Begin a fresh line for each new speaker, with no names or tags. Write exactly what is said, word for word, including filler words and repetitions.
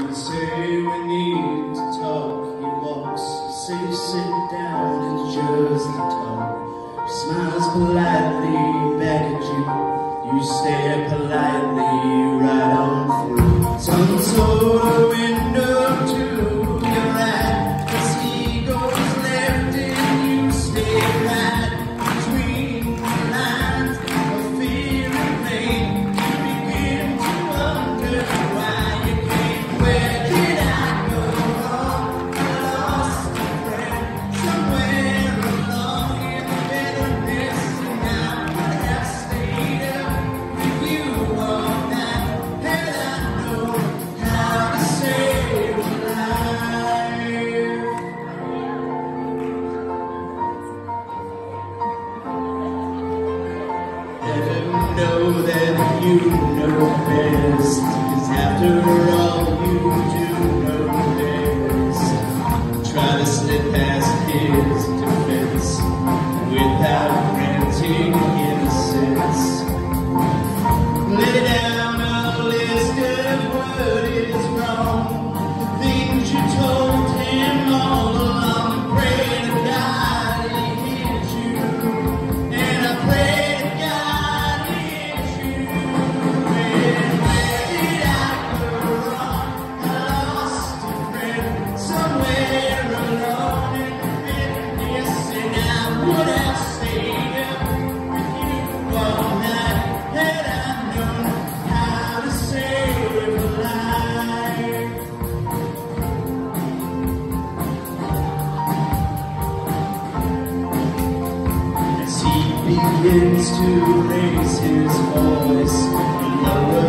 You say we need to talk, he walks. You say you sit down, it's just a talk. He smiles politely back at you. You stare politely right on through. Some sort of window to your right, as he goes left and you stay right. Between the lines of fear and pain, you begin to wonder why you came. Where did I go wrong? I lost a friend somewhere along in the bitterness, and I would have stayed up with you all night had I known how to save a life. Let him know that you know best, 'cause after all you do know best. Try to slip past his defense without granting innocence. Lay down a list of what is wrong, things you told him all along. Pray to God he hears you, and I pray to God he hears you. And where did I go wrong? I lost a friend somewhere alone in the bitterness, and I would have stayed up with you all night had I known how to save a life. As he begins to raise his voice, you lower